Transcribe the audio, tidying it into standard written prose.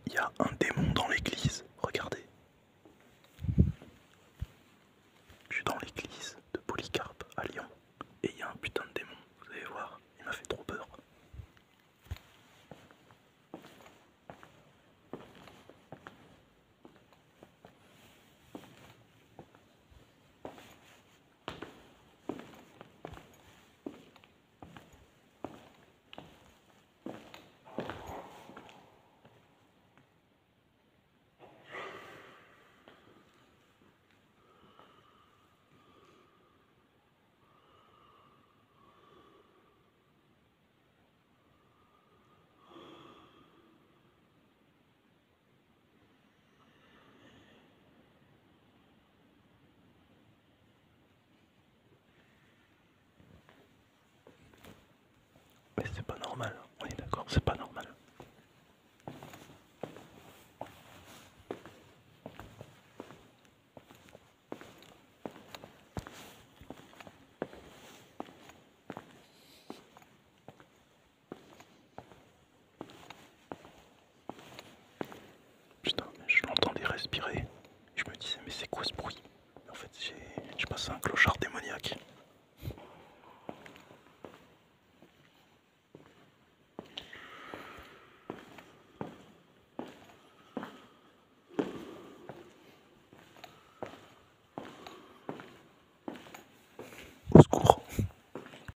Il y a un démon dans l'église, regardez. Je suis dans l'église de Polycarpe à Lyon et il y a un putain de démon, vous allez voir, il m'a fait trop peur. Mais c'est pas normal, on est d'accord, c'est pas normal. Putain, mais je l'entendais respirer.